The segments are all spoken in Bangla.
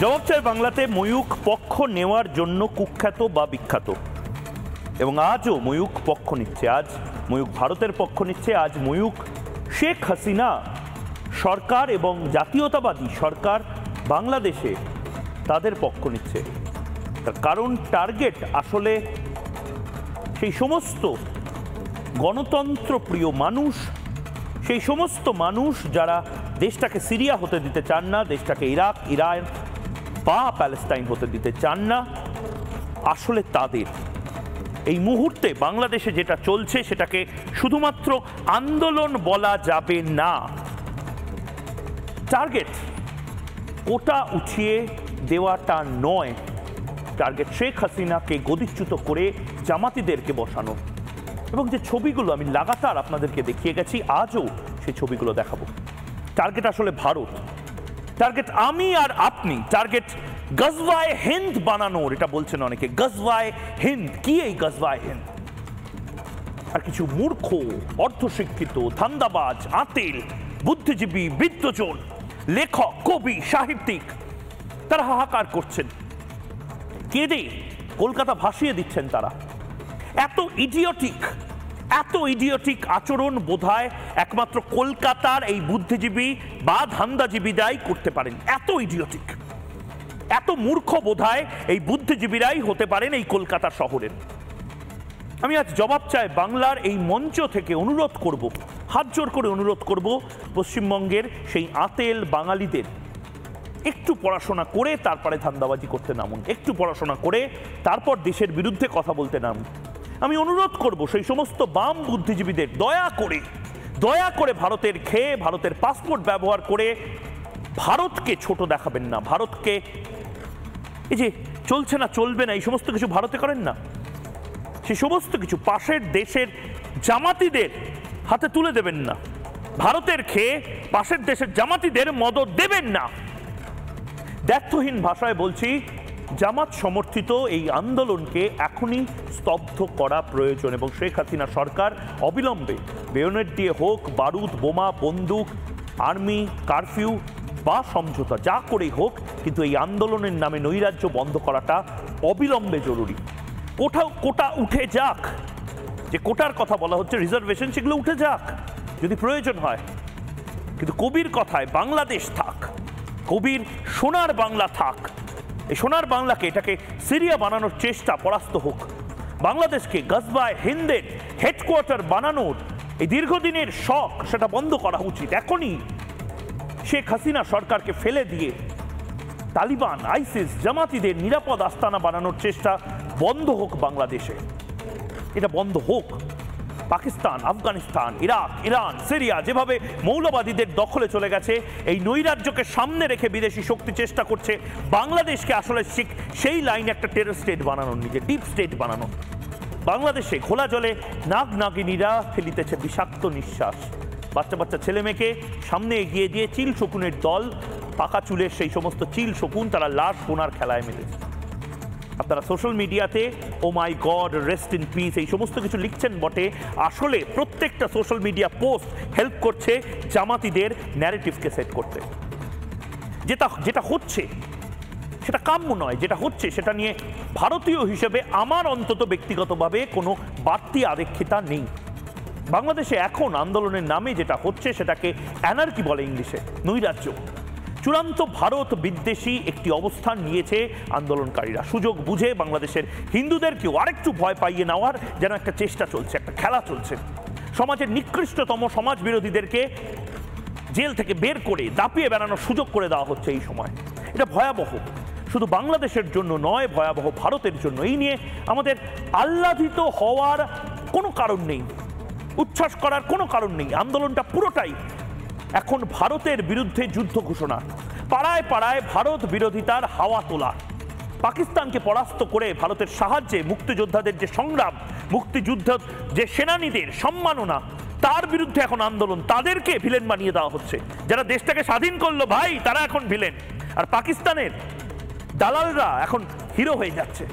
জবাব চাই বাংলাতে ময়ূখ পক্ষ নেওয়ার জন্য কুখ্যাত বা বিখ্যাত, এবং আজও ময়ূখ পক্ষ নিচ্ছে। আজ ময়ূখ ভারতের পক্ষ নিচ্ছে, আজ ময়ূখ শেখ হাসিনা সরকার এবং জাতীয়তাবাদী সরকার বাংলাদেশে তাদের পক্ষ নিচ্ছে। তার কারণ টার্গেট আসলে সেই সমস্ত গণতন্ত্রপ্রিয় মানুষ, সেই সমস্ত মানুষ যারা দেশটাকে সিরিয়া হতে দিতে চান না, দেশটাকে ইরাক, ইরান বা প্যালেস্টাইন হতে দিতে চান না। আসলে তাদের এই মুহূর্তে বাংলাদেশে যেটা চলছে সেটাকে শুধুমাত্র আন্দোলন বলা যাবে না। টার্গেট কোটা উঠিয়ে দেওয়াটা নয়, টার্গেট শেখ হাসিনাকে গদিচ্যুত করে জামাতিদেরকে বসানো। এবং যে ছবিগুলো আমি লাগাতার আপনাদেরকে দেখিয়ে গেছি, আজও সেই ছবিগুলো দেখাবো। টার্গেট আসলে ভারত, টার্গেট আমি আর আপনি, টার্গেট গজওয়ায়ে হিন্দ বানানোর। এটা বলছেন অনেকে, গজওয়ায়ে হিন্দ কি? এই গজওয়ায়ে হিন্দ আর কিছু মূর্খ, অর্ধশিক্ষিত, ধান্দাবাজ, আতেল, বুদ্ধিজীবী, বিদ্বজন, লেখক, কবি, সাহিত্যিক তারা হাহাকার করছেন, কেঁদে কলকাতা ভাসিয়ে দিচ্ছেন। তারা এত ইডিয়টিক আচরণ বোধহয় একমাত্র কলকাতার এই বুদ্ধিজীবী বা ধান্দাজীবীরাই করতে পারেন। এত ইডিয়টিক, এত মূর্খ বোধহয় এই বুদ্ধিজীবীরাই হতে পারেন এই কলকাতা শহরের। আমি আজ জবাব চাই বাংলার এই মঞ্চ থেকে অনুরোধ করব, হাত জোর করে অনুরোধ করব, পশ্চিমবঙ্গের সেই আতেল বাঙালিদের একটু পড়াশোনা করে তারপরে ধান্দাবাজি করতে নামুন, একটু পড়াশোনা করে তারপর দেশের বিরুদ্ধে কথা বলতে নামুন। আমি অনুরোধ করব সেই সমস্ত বাম বুদ্ধিজীবীদের দয়া করে ভারতের খেয়ে, ভারতের পাসপোর্ট ব্যবহার করে ভারতকে ছোট দেখাবেন না। ভারতকে এই যে চলছে না, চলবে না, এই সমস্ত কিছু ভারতে করেন না। সে সমস্ত কিছু পাশের দেশের জামাতিদের হাতে তুলে দেবেন না। ভারতের খেয়ে পাশের দেশের জামাতিদের মদত দেবেন না। দ্ব্যর্থহীন ভাষায় বলছি, জামাত সমর্থিত এই আন্দোলনকে এখনই স্তব্ধ করা প্রয়োজন এবং শেখ হাসিনা সরকার অবিলম্বে বেয়োনেট দিয়ে হোক, বারুদ, বোমা, বন্দুক, আর্মি, কারফিউ বা সমঝোতা যা করেই হোক, কিন্তু এই আন্দোলনের নামে নৈরাজ্য বন্ধ করাটা অবিলম্বে জরুরি। কোটা উঠে যাক, যে কোটার কথা বলা হচ্ছে, রিজার্ভেশন, সেগুলো উঠে যাক যদি প্রয়োজন হয়, কিন্তু কবির কথায় বাংলাদেশ থাক, কবির সোনার বাংলা থাক। এই সোনার বাংলাকে, এটাকে সিরিয়া বানানোর চেষ্টা পরাস্ত হোক। বাংলাদেশকে গজওয়ায়ে হিন্দের হেডকোয়ার্টার বানানোর এই দীর্ঘদিনের শখ, সেটা বন্ধ করা উচিত। এখনই শেখ হাসিনা সরকারকে ফেলে দিয়ে তালিবান, আইসিস, জামাতিদের নিরাপদ আস্তানা বানানোর চেষ্টা বন্ধ হোক বাংলাদেশে। এটা বন্ধ হোক। Pakistan, Afghanistan, Iraq, Iran, Syria যেভাবে মৌলবাদীদের দখলে চলে গেছে, এই নৈরাজ্যকে সামনে রেখে বিদেশি শক্তি চেষ্টা করছে বাংলাদেশকে আসলে সেই লাইনে একটা টেরর স্টেট বানানোর, নিজের ডিপ স্টেট বানানো। বাংলাদেশে খোলা জলে নাগ নাগিনীরা ফেলিতেছে বিষাক্ত নিঃশ্বাস। বাচ্চা বাচ্চা ছেলে মেয়েকে সামনে এগিয়ে দিয়ে চিল শকুনের দল, পাকা চুলের সেই সমস্ত চিল শকুন, তারা লাশ সোনার খেলায় মেতেছে। আপনারা সোশ্যাল মিডিয়াতে oh my God, rest in peace, এই সমস্ত কিছু লিখছেন বটে, আসলে প্রত্যেকটা সোশ্যাল মিডিয়া পোস্ট হেল্প করছে জামাতিদের ন্যারেটিভকে সেট করতে। যেটা হচ্ছে সেটা কাম্য নয়, যেটা হচ্ছে সেটা নিয়ে ভারতীয় হিসেবে আমার অন্তত ব্যক্তিগতভাবে কোনো বাড়তি আবেক্ষিতা নেই। বাংলাদেশে এখন আন্দোলনের নামে যেটা হচ্ছে সেটাকে অ্যানার্কি বলে ইংলিশে, নৈরাজ্য। চূড়ান্ত ভারত বিদ্বেষী একটি অবস্থান নিয়েছে আন্দোলনকারীরা। সুযোগ বুঝে বাংলাদেশের হিন্দুদেরকেও আরেকটু ভয় পাইয়ে নেওয়ার যেন একটা চেষ্টা চলছে, একটা খেলা চলছে। সমাজের নিকৃষ্টতম সমাজ বিরোধীদেরকে জেল থেকে বের করে দাপিয়ে বেড়ানোর সুযোগ করে দেওয়া হচ্ছে এই সময়। এটা ভয়াবহ, শুধু বাংলাদেশের জন্য নয়, ভয়াবহ ভারতের জন্য। এই নিয়ে আমাদের আহ্লাদিত হওয়ার কোনো কারণ নেই, উচ্ছ্বাস করার কোনো কারণ নেই। আন্দোলনটা পুরোটাই এখন ভারতের বিরুদ্ধে যুদ্ধ ঘোষণা, পাড়ায় পাড়ায় ভারত বিরোধিতার হাওয়া তোলা। পাকিস্তানকে পরাস্ত করে ভারতের সাহায্যে মুক্তিযোদ্ধাদের যে সংগ্রাম, মুক্তিযুদ্ধ যে সেনানীদের সম্মাননা, তার বিরুদ্ধে এখন আন্দোলন। তাদেরকে ভিলেন বানিয়ে দেওয়া হচ্ছে। যারা দেশটাকে স্বাধীন করলো ভাই, তারা এখন ভিলেন, আর পাকিস্তানের দালালরা এখন হিরো হয়ে যাচ্ছে।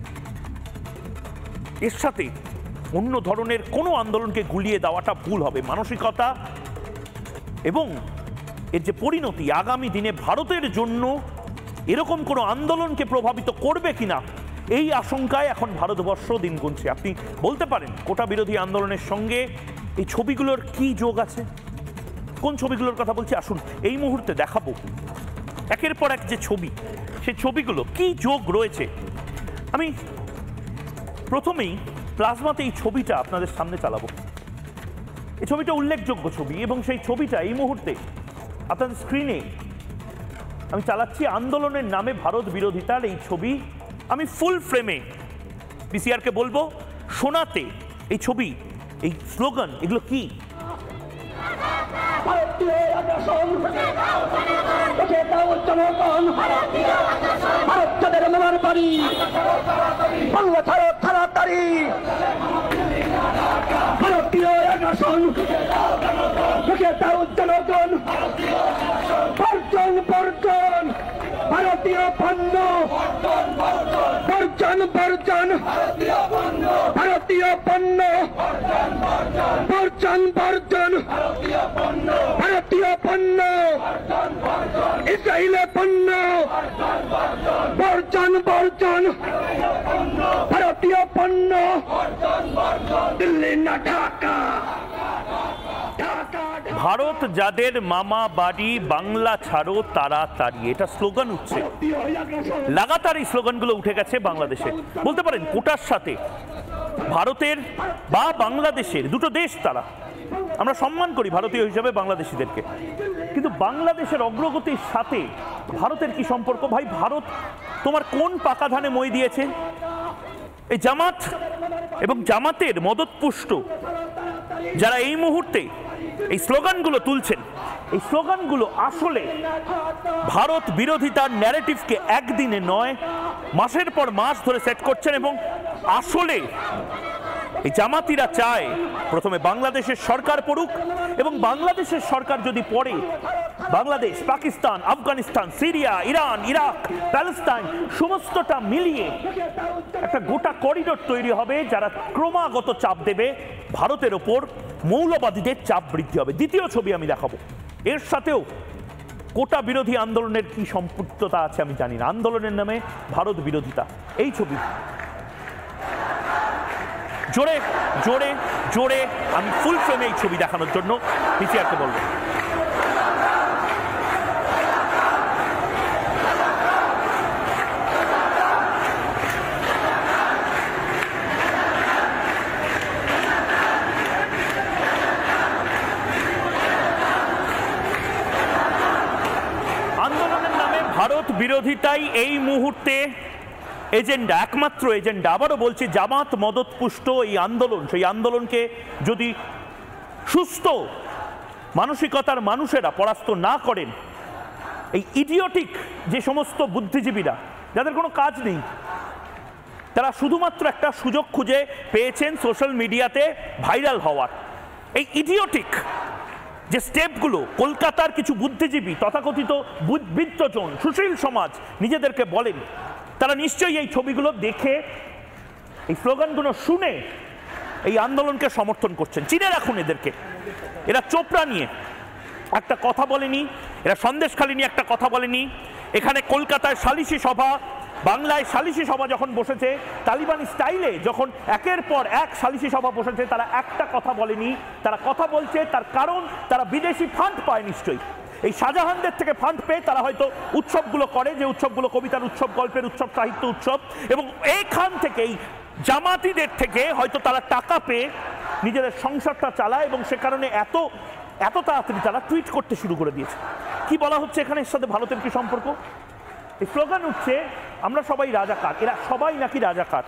এর সাথে অন্য ধরনের কোনো আন্দোলনকে গুলিয়ে দেওয়াটা ভুল হবে। মানসিকতা এবং এর যে পরিণতি আগামী দিনে ভারতের জন্য এরকম কোনো আন্দোলনকে প্রভাবিত করবে কিনা এই আশঙ্কায় এখন ভারতবর্ষ দিন গুনছে। আপনি বলতে পারেন কোটা বিরোধী আন্দোলনের সঙ্গে এই ছবিগুলোর কি যোগ আছে? কোন ছবিগুলোর কথা বলছি আসুন এই মুহূর্তে দেখাবো। একের পর এক যে ছবি, সেই ছবিগুলো কি যোগ রয়েছে। আমি প্রথমেই প্লাজমাতে এই ছবিটা আপনাদের সামনে চালাবো। এই ছবিটা উল্লেখযোগ্য ছবি এবং সেই ছবিটা এই মুহূর্তে আপনাদের স্ক্রিনে আমি চালাচ্ছি। আন্দোলনের নামে ভারত বিরোধিতার এই ছবি আমি ফুল ফ্রেমে পিসিআরকে বলবো শোনাতে এই ছবি, এই স্লোগান, এগুলো কি? ভারতীয় পণ্য বর্জন বর্জন, ভারতীয় পণ্য বর্জন বর্জন, ভারতীয় পণ্য ইসরায়েলের পণ্য বর্জন বর্জন, ভারতীয় পণ্য দিল্লি না ঢাকা। ভারত যাদের মামা বাড়ি, বাংলা ছাড়ো তাড়াতাড়ি, এটা স্লোগান উঠছে। লাগাতার এই স্লোগানগুলো উঠে গেছে বাংলাদেশে। বলতে পারেন কোটার সাথে ভারতের বা বাংলাদেশের দুটো দেশ, তারা আমরা সম্মান করি ভারতীয় হিসেবে বাংলাদেশিদেরকে, কিন্তু বাংলাদেশের অগ্রগতির সাথে ভারতের কি সম্পর্ক? ভাই ভারত তোমার কোন পাকা ধানে মই দিয়েছে? এই জামাত এবং জামাতের মদতপুষ্ট যারা এই মুহূর্তে এই স্লোগানগুলো তুলছেন, এই স্লোগানগুলো আসলে ভারত বিরোধিতার ন্যারেটিভকে একদিনে নয় মাসের পর মাস ধরে সেট করছেন। এবং আসলে এই জামাতিরা চায় প্রথমে বাংলাদেশের সরকার পড়ুক, এবং বাংলাদেশের সরকার যদি পড়ে Bangladesh, Pakistan, Afghanistan, Syria, Iran, Iraq, Palestine সমস্তটা মিলিয়ে একটা গোটা করিডোর তৈরি হবে যারা ক্রমাগত চাপ দেবে ভারতের ওপর, মৌলবাদীদের চাপ বৃদ্ধি হবে। দ্বিতীয় ছবি আমি দেখাবো। এর সাথেও কোটা বিরোধী আন্দোলনের কি সম্পৃক্ততা আছে আমি জানি না। আন্দোলনের নামে ভারত বিরোধিতা, এই ছবি জোরে জোরে জোরে আমি ফুল ফ্রেমে এই ছবি দেখানোর জন্য পিসিআরকে বলবো। আন্দোলনের নামে ভারত বিরোধিতাই এই মুহূর্তে এজেন্ডা, একমাত্র এজেন্ডা। আবারও বলছি, জামাত মদতপুষ্ট এই আন্দোলন, সেই আন্দোলনকে যদি সুস্থ মানসিকতার মানুষেরা পরাস্ত না করেন, এই ইডিওটিক যে সমস্ত বুদ্ধিজীবীরা যাদের কোনো কাজ নেই, তারা শুধুমাত্র একটা সুযোগ খুঁজে পেয়েছেন সোশ্যাল মিডিয়াতে ভাইরাল হওয়ার, এই ইডিওটিক যে স্টেপগুলো কলকাতার কিছু বুদ্ধিজীবী, তথাকথিত বিত্তজন, সুশীল সমাজ নিজেদেরকে বলেন, তারা নিশ্চয়ই এই ছবিগুলো দেখে, এই স্লোগানগুলো শুনে এই আন্দোলনকে সমর্থন করছেন। চিনে রাখুন এদেরকে। এরা চোপড়া নিয়ে একটা কথা বলেনি, এরা সন্দেশখালী নিয়ে একটা কথা বলেনি। এখানে কলকাতায় সালিশি সভা, বাংলায় সালিশি সভা যখন বসেছে, তালিবানি স্টাইলে যখন একের পর এক সালিশি সভা বসেছে, তারা একটা কথা বলেনি। তারা কথা বলছে তার কারণ তারা বিদেশি ফান্ড পায় নিশ্চয়ই। এই শাহজাহানদের থেকে ফান্ড পেয়ে তারা হয়তো উৎসবগুলো করে, যে উৎসবগুলো কবিতার উৎসব, গল্পের উৎসব, সাহিত্য উৎসব, এবং এইখান থেকেই জামাতিদের থেকে হয়তো তারা টাকা পেয়ে নিজেদের সংসারটা চালায়, এবং সে কারণে এত এত তাড়াতাড়ি তারা টুইট করতে শুরু করে দিয়েছে। কি বলা হচ্ছে এখানে, এর সাথে ভারতের কি সম্পর্ক? এই স্লোগান উঠছে আমরা সবাই রাজাকার, এরা সবাই নাকি রাজাকার।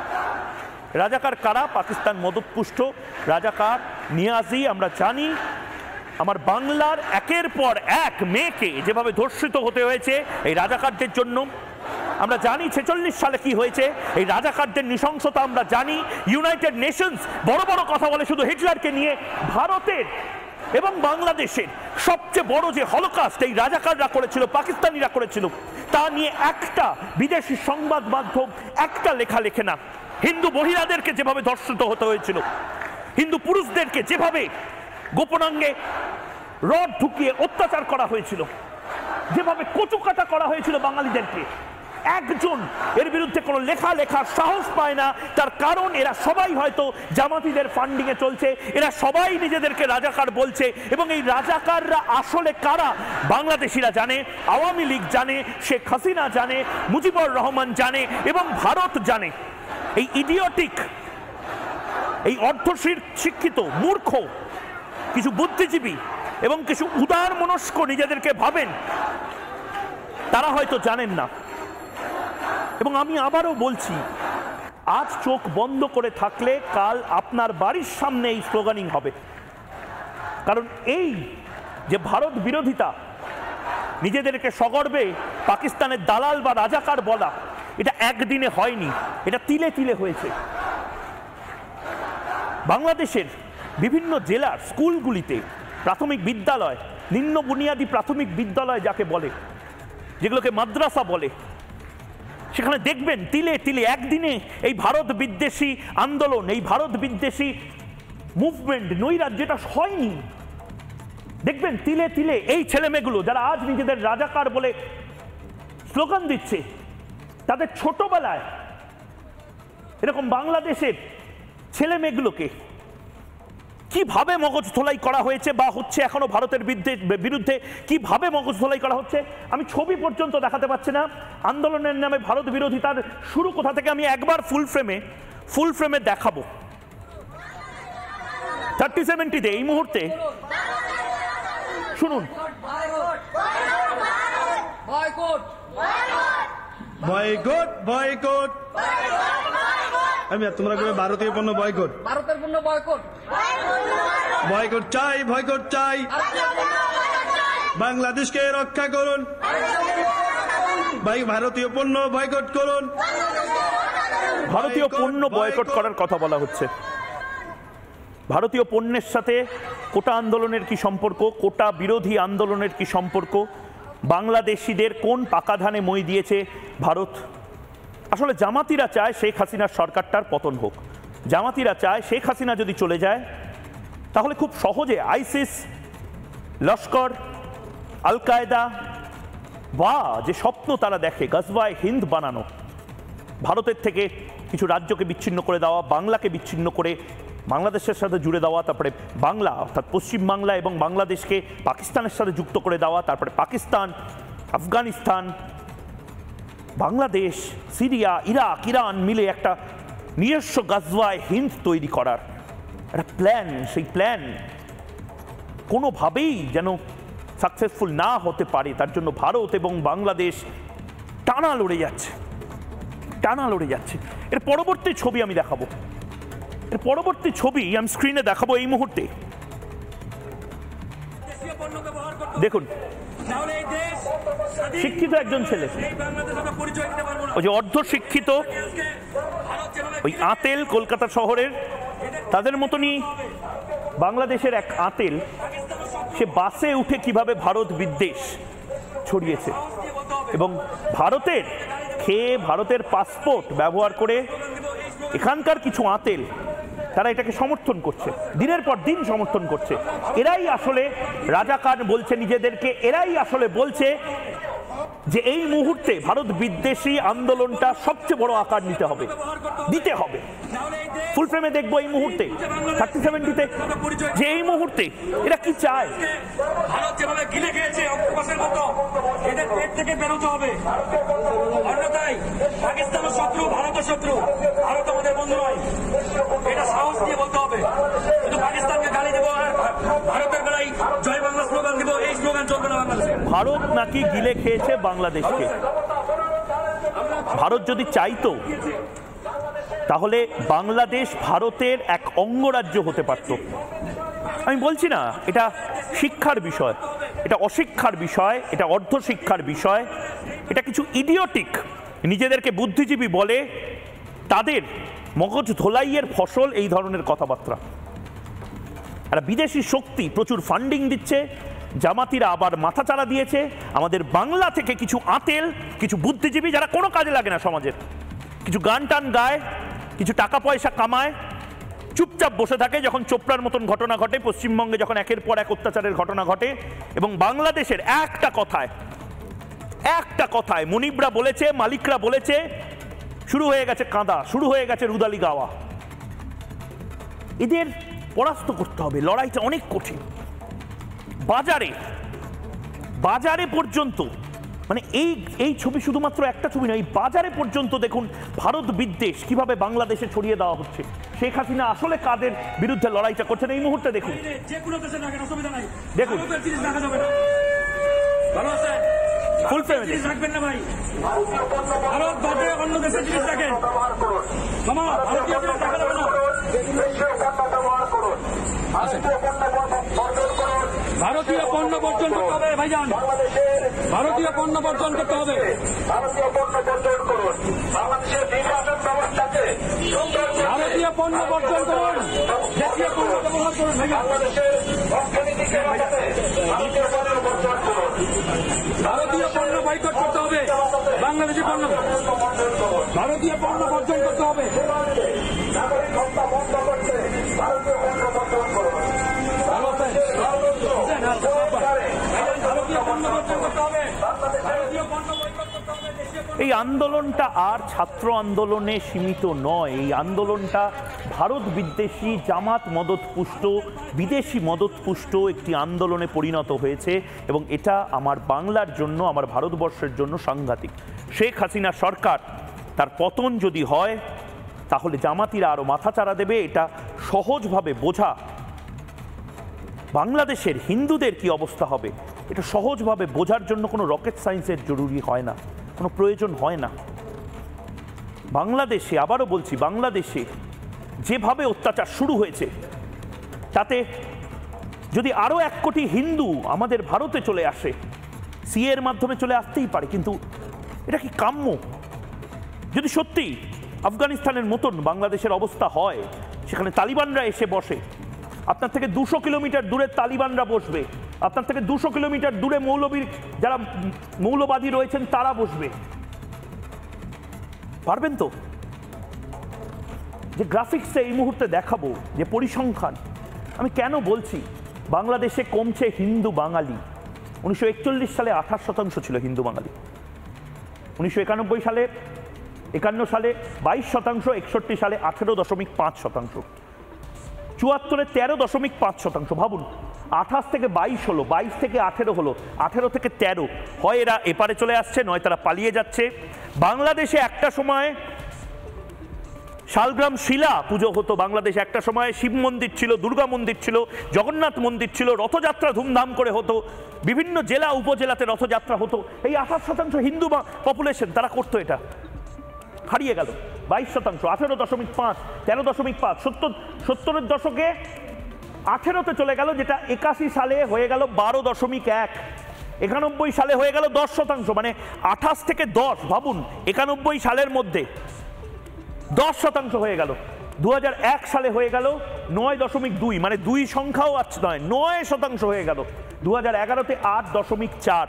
রাজাকার কারা? পাকিস্তান মদতপুষ্ট রাজাকার নিয়াজি। আমরা জানি আমার বাংলার একের পর এক মেয়েকে যেভাবে ধর্ষিত হতে হয়েছে এই রাজাকারদের জন্য, আমরা জানি 46 সালে কি হয়েছে, এই রাজাকারদের নৃশংসতা আমরা জানি। ইউনাইটেড নেশনস বড় বড় কথা বলে শুধু হিটলারকে নিয়ে। ভারতের এবং বাংলাদেশের সবচেয়ে বড় যে হলোকাস্ট এই রাজাকাররা করেছিল, পাকিস্তানিরা করেছিল, তা নিয়ে একটা বিদেশি সংবাদ মাধ্যম একটা লেখা লেখে না। হিন্দু মহিলাদেরকে যেভাবে ধর্ষিত হতে হয়েছিল, হিন্দু পুরুষদেরকে যেভাবে গোপনাঙ্গে রড ঢুকিয়ে অত্যাচার করা হয়েছিল, যেভাবে কচুকাটা করা হয়েছিল বাঙালিদেরকে, একজন এর বিরুদ্ধে কোনো লেখার সাহস পায় না। তার কারণ এরা সবাই হয়তো জামাতিদের ফান্ডিং এ চলছে, এরা সবাই নিজেদেরকে রাজাকার বলছে, এবং এই রাজাকাররা আসলে কারা বাংলাদেশিরা জানে, আওয়ামী লীগ জানে, শেখ হাসিনা জানে, মুজিবুর রহমান জানে, এবং ভারত জানে। এই ইডিওটিক, এই শিক্ষিত মূর্খ কিছু বুদ্ধিজীবী এবং কিছু উদার মনস্ক নিজেদেরকে ভাবেন, তারা হয়তো জানেন না। এবং আমি আবারও বলছি, আজ চোখ বন্ধ করে থাকলে কাল আপনার বাড়ির সামনে এই স্লোগানিং হবে। কারণ এই যে ভারত বিরোধিতা, নিজেদেরকে সগর্বে পাকিস্তানের দালাল বা রাজাকার বলা, এটা একদিনে হয়নি, এটা তিলে তিলে হয়েছে। বাংলাদেশের বিভিন্ন জেলার স্কুলগুলিতে প্রাথমিক বিদ্যালয়, নিম্ন বুনিয়াদী প্রাথমিক বিদ্যালয় যাকে বলে, যেগুলোকে মাদ্রাসা বলে, সেখানে দেখবেন তিলে তিলে একদিনে এই ভারত বিদ্বেষী আন্দোলন, এই ভারত বিদ্বেষী মুভমেন্ট, নৈরাজ্যটা হয়নি। দেখবেন তিলে তিলে এই ছেলেমেয়েগুলো যারা আজ নিজেদের রাজাকার বলে স্লোগান দিচ্ছে, তাদের ছোটবেলায় এরকম বাংলাদেশের ছেলেমেয়েগুলোকে কিভাবে মগজ ধোলাই করা হয়েছে বা হচ্ছে এখনো ভারতের বিরুদ্ধে কিভাবে মগজ ধোলাই করা হচ্ছে, আমি ছবি পর্যন্ত দেখাতে পারছি না। আন্দোলনের নামে ভারত বিরোধিতার শুরু কোথা থেকে আমি একবার ফুল ফ্রেমে দেখাবো। 3070 এই মুহূর্তে শুনুন। বয়কট বয়কট, আমি তোমরা কবে ভারতীয় পণ্য বয়কট, ভারতের পণ্য বয়কট, বয়কট চাই, বয়কট চাই, বাংলাদেশকে রক্ষা করুন, ভারতীয় পণ্য বয়কট করুন। ভারতীয় পণ্য বয়কট করার কথা বলা হচ্ছে। ভারতীয় পণ্যের সাথে কোটা আন্দোলনের কি সম্পর্ক, কোটা বিরোধী আন্দোলনের কি সম্পর্ক, বাংলাদেশিদের কোন পাকা ধানে মই দিয়েছে ভারত? আসলে জামাতিরা চায় শেখ হাসিনার সরকারটার পতন হোক। জামাতিরা চায় শেখ হাসিনা যদি চলে যায় তাহলে খুব সহজে আইসিস, লস্কর, আল কায়দা বা যে স্বপ্ন তারা দেখে গজওয়ায়ে হিন্দ বানানো, ভারতের থেকে কিছু রাজ্যকে বিচ্ছিন্ন করে দেওয়া, বাংলাকে বিচ্ছিন্ন করে বাংলাদেশের সাথে জুড়ে দেওয়া, তারপরে বাংলা অর্থাৎ পশ্চিমবাংলা এবং বাংলাদেশকে পাকিস্তানের সাথে যুক্ত করে দেওয়া, তারপরে Pakistan, Afghanistan, Bangladesh, Syria, Iraq, Iran মিলে একটা নিজস্ব গজওয়ায়ে হিন্দ তৈরি করার একটা প্ল্যান, সেই প্ল্যান কোনোভাবেই যেন সাকসেসফুল না হতে পারে তার জন্য ভারত এবং বাংলাদেশ টানা লড়ে যাচ্ছে। এর পরবর্তী ছবি আমি দেখাবো, আমি স্ক্রিনে দেখাবো এই মুহূর্তে। দেখুন, শিক্ষিত একজন ছেলে, ওই যে অর্ধশিক্ষিত, ওই আতেল, কলকাতা শহরের, তাদের মতনই বাংলাদেশের এক আতেল, সে বাসে উঠে কিভাবে ভারত বিদ্বেষ ছড়িয়েছে এবং ভারতের খেয়ে ভারতের পাসপোর্ট ব্যবহার করে এখানকার কিছু আতেল তারা এটাকে সমর্থন করছে, দিনের পর দিন সমর্থন করছে। এরাই আসলে রাজাকার বলছে নিজেদেরকে, এরাই আসলে বলছে যে এই মুহূর্তে ভারত বিদ্বেষী আন্দোলনটা সবচেয়ে বড় আকার দিতে হবে। ফুল ফ্রেমে দেখবো এই মুহূর্তে 3070-তে যে এই মুহূর্তে এরা কি চায়। ভারত যেভাবে গিলে খেয়েছে অক্টোপাসের মতো, এদের পেট থেকে বেরোতে হবে, অন্যথায় পাকিস্তানের শত্রু, ভারতের শত্রু, ভারত আমাদের বন্ধু নয়, এটা সাহস দিয়ে বলতে হবে। শুধু পাকিস্তানকে গালি দেবো আর ভারতের বেলায় জয় বাংলা স্লোগান দিব, এই স্লোগান চলবে না বাংলাদেশে। ভারত নাকি গিলে খেয়েছে বাংলাদেশকে। ভারত যদি চাইতো তাহলে বাংলাদেশ ভারতের এক অঙ্গরাজ্য হতে পারত। আমি বলছি না এটা শিক্ষার বিষয়, এটা অশিক্ষার বিষয়, এটা অর্ধশিক্ষার বিষয়, এটা কিছু ইডিওটিক নিজেদেরকে বুদ্ধিজীবী বলে তাদের মগজ ধোলাইয়ের ফসল এই ধরনের কথাবার্তা। আর বিদেশি শক্তি প্রচুর ফান্ডিং দিচ্ছে, জামাতিরা আবার মাথা চালা দিয়েছে। আমাদের বাংলা থেকে কিছু আতেল, কিছু বুদ্ধিজীবী যারা কোনো কাজে লাগে না সমাজের, কিছু গান টান গায়, কিছু টাকা পয়সা কামায়, চুপচাপ বসে থাকে যখন চোপড়ার মতন ঘটনা ঘটে, পশ্চিমবঙ্গে যখন একের পর এক অত্যাচারের ঘটনা ঘটে এবং বাংলাদেশের একটা কথায় একটা কথায় মনিবরা বলেছে, মালিকরা বলেছে, শুরু হয়ে গেছে কাঁদা, শুরু হয়ে গেছে রুদালি গাওয়া। এদের পরাস্ত করতে হবে, লড়াইটা অনেক কঠিন। বাজারে পর্যন্ত, মানে এই ছবি শুধুমাত্র একটা ছবি নয়, এই বাজারে পর্যন্ত দেখুন ভারত বিদ্বেষ কিভাবে বাংলাদেশে ছড়িয়ে দেওয়া হচ্ছে। শেখ হাসিনা আসলে কাদের বিরুদ্ধে লড়াইটা করছেন এই মুহূর্তে দেখুন। দেখুন ফুল ফ্রেমে রাখবেন না ভাই, ভারত বাদে অন্য দেশের জিনিস রাখেন মামা, ভারতীয় জিনিস রাখা যাবে না। ভারতীয় পণ্য বর্জন করতে হবে ভাইজান, ভারতীয় পণ্য বর্জন করতে হবে। ভারতীয় পণ্য বর্জন করুন, দেশীয় পণ্য ব্যবহার করুন ভাইজান। ভারতীয় পণ্য বয়কট করতে হবে, বাংলাদেশি পণ্য, ভারতীয় পণ্য বর্জন করতে হবে। এই আন্দোলনটা আর ছাত্র আন্দোলনে সীমিত নয়, এই আন্দোলনটা ভারত বিদ্বেষী, জামাত মদতপুষ্ট, বিদেশি মদতপুষ্ট একটি আন্দোলনে পরিণত হয়েছে এবং এটা আমার বাংলার জন্য, আমার ভারতবর্ষের জন্য সাংঘাতিক। শেখ হাসিনা সরকার তার পতন যদি হয় তাহলে জামাতিরা আরো মাথাচাড়া দেবে। এটা সহজভাবে বোঝা, বাংলাদেশের হিন্দুদের কি অবস্থা হবে এটা সহজভাবে বোঝার জন্য কোনো রকেট সায়েন্সের জরুরি হয় না, কোনো প্রয়োজন হয় না। বাংলাদেশে, আবারও বলছি, বাংলাদেশে যেভাবে অত্যাচার শুরু হয়েছে তাতে যদি আরো 1 কোটি হিন্দু আমাদের ভারতে চলে আসে, সিএ এর মাধ্যমে চলে আসতেই পারে, কিন্তু এটা কি কাম্য? যদি সত্যি আফগানিস্তানের মতন বাংলাদেশের অবস্থা হয়, সেখানে তালিবানরা এসে বসে, আপনার থেকে 200 কিলোমিটার দূরে তালিবানরা বসবে, আপনার থেকে 200 কিলোমিটার দূরে যারা মৌলবাদী রয়েছেন তারা বসবে, পারবেন তো? যে গ্রাফিক্সে এই মুহূর্তে দেখাবো, যে পরিসংখ্যান, আমি কেন বলছি বাংলাদেশে কমছে হিন্দু বাঙালি। 1941 সালে 28% ছিল হিন্দু বাঙালি, 1991 সালে 51 সালে 22%, 61 সালে 18.5%, 74-এ 13.5%। ভাবুন, 28 থেকে 22 হলো, 22 থেকে 18 হলো, 18 থেকে 13, হয় এরা এপারে চলে আসছে, নয় তারা পালিয়ে যাচ্ছে। বাংলাদেশে একটা সময় শালগ্রাম শিলা পুজো হতো, বাংলাদেশে একটা সময় শিব মন্দির ছিল, দুর্গা মন্দির ছিল, জগন্নাথ মন্দির ছিল, রথযাত্রা ধুমধাম করে হতো, বিভিন্ন জেলা উপজেলাতে রথযাত্রা হতো। এই 28% হিন্দু পপুলেশন তারা করতো, এটা হারিয়ে গেল। 22%, 18.5, 13.5, 70-এর দশকে 18তে চলে গেল, যেটা 81 সালে হয়ে গেল 12.1, 91 সালে হয়ে গেল 10%, মানে 28 থেকে 10, ভাবুন 91 সালের মধ্যে 10% হয়ে গেল। 2001 সালে হয়ে গেল 9.2, মানে 2 সংখ্যাও আছে নয়, 9% হয়ে গেল। 2011-তে 8.4,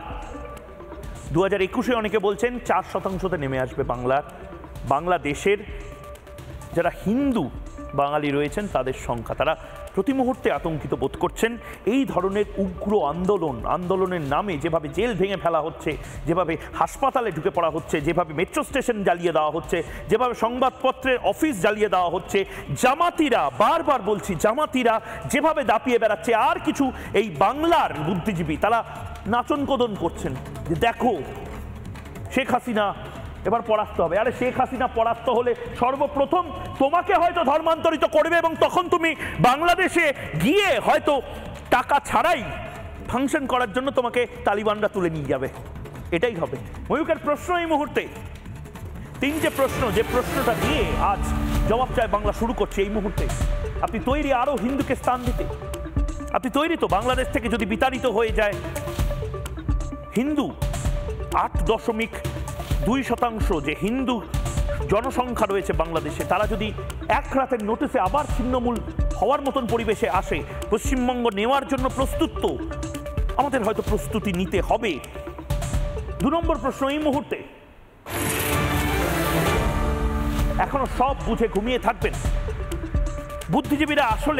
2021-এ অনেকে বলছেন 4%-তে নেমে আসবে বাংলাদেশের যারা হিন্দু বাঙালি রয়েছেন তাদের সংখ্যা। তারা প্রতি মুহূর্তে আতঙ্কিত বোধ করছেন। এই ধরনের উগ্র আন্দোলনের নামে যেভাবে জেল ভেঙে ফেলা হচ্ছে, যেভাবে হাসপাতালে ঢুকে পড়া হচ্ছে, যেভাবে মেট্রো স্টেশন জ্বালিয়ে দেওয়া হচ্ছে, যেভাবে সংবাদপত্রের অফিস জ্বালিয়ে দেওয়া হচ্ছে, জামাতিরা, বারবার বলছি, জামাতিরা যেভাবে দাপিয়ে বেড়াচ্ছে, আর কিছু এই বাংলার বুদ্ধিজীবী তারা নাচনকোদন করছেন যে দেখো শেখ হাসিনা এবার পরাস্ত হবে। আরে শেখ হাসিনা পরাস্ত হলে সর্বপ্রথম তোমাকে হয়তো ধর্মান্তরিত করবে এবং তখন তুমি বাংলাদেশে গিয়ে হয়তো টাকা ছাড়াই ফাংশন করার জন্য তোমাকে তালিবানরা তুলে নিয়ে যাবে, এটাই হবে। ময়ূকের প্রশ্ন এই মুহূর্তে 3টে প্রশ্ন, যে প্রশ্নটা দিয়ে আজ জবাব চায় বাংলা শুরু করছে এই মুহূর্তে। আপনি তৈরি আরো হিন্দুকে স্থান দিতে? আপনি তৈরি তো বাংলাদেশ থেকে যদি বিতাড়িত হয়ে যায় হিন্দু, 8.2% যে হিন্দু জনসংখ্যা রয়েছে বাংলাদেশে, তারা যদি এক রাতের নোটিসে আবার ছিন্নমূল হওয়ার মতন পরিবেশে আসে, পশ্চিমবঙ্গ নেওয়ার জন্য প্রস্তুত তো? আমাদের হয়তো প্রস্তুতি নিতে হবে। 2 নম্বর প্রশ্ন এই মুহূর্তে, এখনো সব বুঝে ঘুমিয়ে থাকবেন? বুদ্ধিজীবীরা আসলে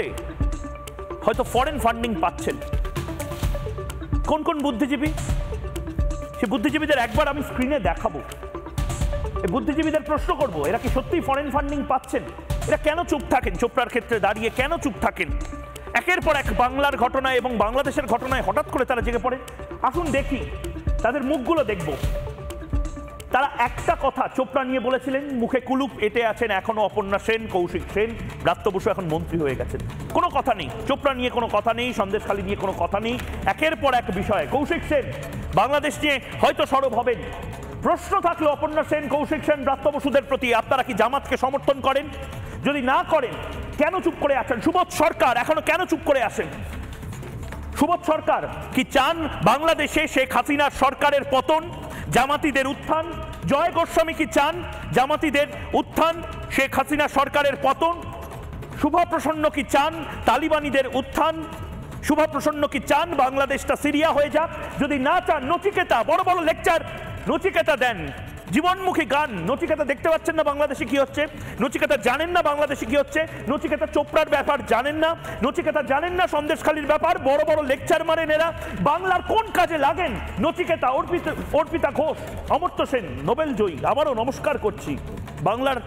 হয়তো ফরেন ফান্ডিং পাচ্ছেন। কোন কোন বুদ্ধিজীবী? সে বুদ্ধিজীবীদের একবার আমি স্ক্রিনে দেখাবো, এই বুদ্ধিজীবীদের প্রশ্ন করব, এরা কি সত্যি ফরেন ফান্ডিং পাচ্ছেন? এরা কেন চুপ থাকেন? চোপড়ার ক্ষেত্রে দাঁড়িয়ে কেন চুপ থাকেন? একের পর এক বাংলার ঘটনায় এবং বাংলাদেশের ঘটনায় হঠাৎ করে তারা জেগে পড়ে। আসুন দেখি, তাদের মুখগুলো দেখব। তারা একটা কথা চোপড়া নিয়ে বলেছিলেন, মুখে কুলুপ এঁটে আছেন এখনো অপর্ণা সেন, কৌশিক সেন, ব্রাত্য বসু এখন মন্ত্রী হয়ে গেছেন। কোনো কথা নেই চোপড়া নিয়ে, কোনো কথা নেই সন্দেশখালী নিয়ে, কোনো কথা নেই। একের পর এক বিষয়, কৌশিক সেন বাংলাদেশ নিয়ে হয়তো সরব হবেন। প্রশ্ন থাকলো অপর্ণা সেন, কৌশিক সেন, ব্রাত্য বসুদের প্রতি, আপনারা কি জামাতকে সমর্থন করেন? যদি না করেন কেন চুপ করে আছেন? সুবোধ সরকার এখনো কেন চুপ করে আছেন? সুবোধ সরকার কি চান বাংলাদেশে শেখ হাসিনার সরকারের পতন, জামাতিদের উত্থান? জয় গোস্বামী কি চান জামাতিদের উত্থান, শেখ হাসিনা সরকারের পতন? শুভা প্রসন্ন কি চান তালিবানিদের উত্থান? শুভা প্রসন্ন কি চান বাংলাদেশটা সিরিয়া হয়ে যাক? যদি না চান, নচিকেতা বড় বড় লেকচার নচিকেতা দেন, জীবনমুখী গান। নচিকেতা দেখতে পাচ্ছেন না বাংলাদেশে কি হচ্ছে? নচিকেতা জানেন না বাংলাদেশে কি হচ্ছে? নচিকেতা চোপড়ার ব্যাপার জানেন না? নচিকেতা জানেন না সন্দেশখালীর ব্যাপার? বড় বড় লেকচার মারেন এরা। বাংলার কোন কাজে লাগেন? নচিকেতা, অর্পিতা ঘোষ, অমর্ত্য সেন নোবেল জয়ী, আবারও নমস্কার করছি। বাংলার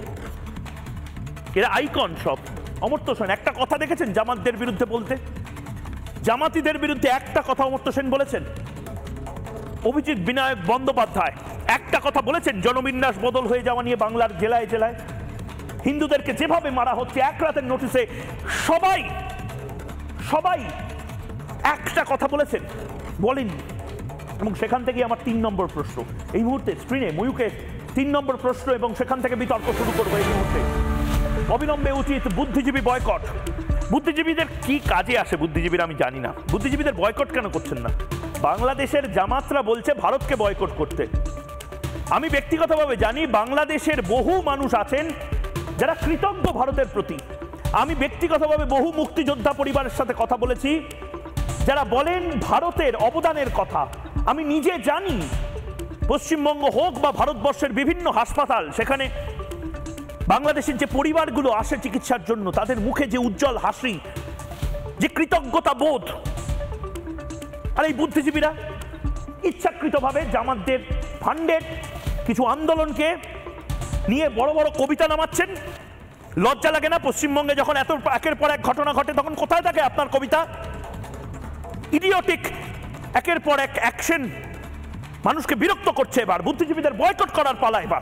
এরা আইকন সব। অমর্ত্য সেন একটা কথা দেখেছেন জামাতদের বিরুদ্ধে বলতে? জামাতিদের বিরুদ্ধে একটা কথা অমর্ত্য সেন বলেছেন? অভিজিৎ বিনায়ক বন্দ্যোপাধ্যায় একটা কথা বলেছেন জনবিন্যাস বদল হয়ে যাওয়া নিয়ে? বাংলার জেলায় জেলায় হিন্দুদেরকে যেভাবে মারা হচ্ছে এক রাতের নোটিশে, সবাই সবাই একটা কথা বলেছেন? বলেন। এবং সেখান থেকে আমার 3 নম্বর প্রশ্ন এই মুহূর্তে স্ক্রিনে, ময়ূকের 3 নম্বর প্রশ্ন, এবং সেখান থেকে বিতর্ক শুরু করবো এই মুহূর্তে। অবিলম্বে উচিত বুদ্ধিজীবী বয়কট। বুদ্ধিজীবীদের কি কাজে আসে বুদ্ধিজীবীরা আমি জানি না। বুদ্ধিজীবীদের বয়কট কেন করছেন না? বাংলাদেশের জামাতরা বলছে ভারতকে বয়কট করতে। আমি ব্যক্তিগতভাবে জানি বাংলাদেশের বহু মানুষ আছেন যারা কৃতজ্ঞ ভারতের প্রতি। আমি ব্যক্তিগতভাবে বহু মুক্তিযোদ্ধা পরিবারের সাথে কথা বলেছি যারা বলেন ভারতের অবদানের কথা। আমি নিজে জানি পশ্চিমবঙ্গ হোক বা ভারতবর্ষের বিভিন্ন হাসপাতাল, সেখানে বাংলাদেশের যে পরিবারগুলো আসে চিকিৎসার জন্য, তাদের মুখে যে উজ্জ্বল হাসি, যে কৃতজ্ঞতা বোধ। আর এই বুদ্ধিজীবীরা ইচ্ছাকৃতভাবে জামাতদের ফান্ডের কিছু আন্দোলনকে নিয়ে বড় বড় কবিতা নামাচ্ছেন। লজ্জা লাগে না? পশ্চিমবঙ্গে যখন এত একের পর এক ঘটনা ঘটে তখন কোথায় থাকে আপনার কবিতা? ইডিওটিক একের পর এক অ্যাকশন মানুষকে বিরক্ত করছে। এবার বুদ্ধিজীবীদের বয়কট করার পালা, এবার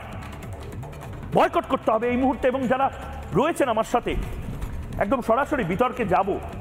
বয়কট করতে হবে এই মুহূর্তে। এবং যারা রয়েছেন আমার সাথে একদম সরাসরি বিতর্কে যাব,